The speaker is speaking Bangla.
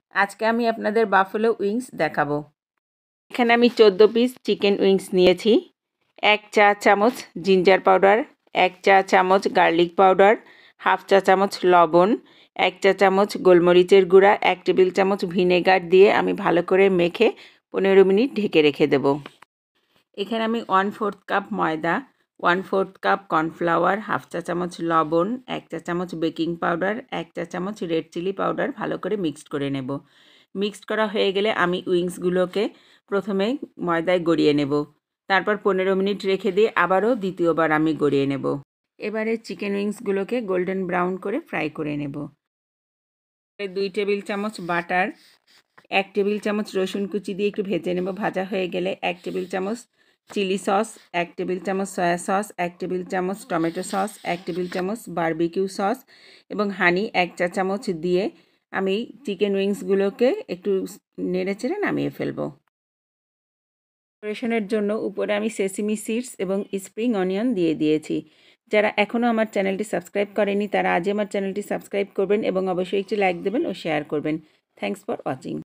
আজকে আমি আপনাদের বাফেলো উইংস দেখাবো। এখানে আমি 14 পিস চিকেন উইংস নিয়েছি। 1 চা চামচ জিঞ্জার পাউডার, 1 চা চামচ গার্লিক পাউডার, হাফ চা চামচ লবণ, 1 চা চামচ গোলমরিচের গুঁড়া, 1 টেবিল চামচ ভিনেগার দিয়ে আমি ভালো করে মেখে 15 মিনিট ঢেকে রেখে দেব। এখানে আমি 1/4 কাপ ময়দা, 1/4 কাপ কর্নফ্লাওয়ার, হাফ চা চামচ লবণ, 1 চা চামচ বেকিং পাউডার, 1 চা চামচ রেড চিলি পাউডার ভালো করে মিক্সড করে নেব। মিক্সড করা হয়ে গেলে আমি উইংসগুলোকে প্রথমে ময়দায় গড়িয়ে নেব। তারপর 15 মিনিট রেখে দিয়ে আবারও দ্বিতীয়বার আমি গড়িয়ে নেব। এবারে চিকেন উইংসগুলোকে গোল্ডেন ব্রাউন করে ফ্রাই করে নেব। 2 টেবিল চামচ বাটার, 1 টেবিল চামচ রসুন কুচি দিয়ে একটু ভেজে নেব। ভাজা হয়ে গেলে 1 টেবিল চামচ চিলি সস, 1 টেবিল চামচ সয়া সস, 1 টেবিল চামচ টমেটো সস, 1 টেবিল চামচ বারবিকিউ সস এবং হানি 1 চা চামচ দিয়ে আমি চিকেন উইংসগুলোকে একটু নেড়েচেড়ে নামিয়ে ফেলবো। ডেকোরেশনের জন্য উপরে আমি সেসিমি সিডস এবং স্প্রিং অনিয়ন দিয়ে দিয়েছি। যারা এখনও আমার চ্যানেলটি সাবস্ক্রাইব করেনি তারা আজই আমার চ্যানেলটি সাবস্ক্রাইব করবেন এবং অবশ্যই একটি লাইক দেবেন ও শেয়ার করবেন। Thanks for watching.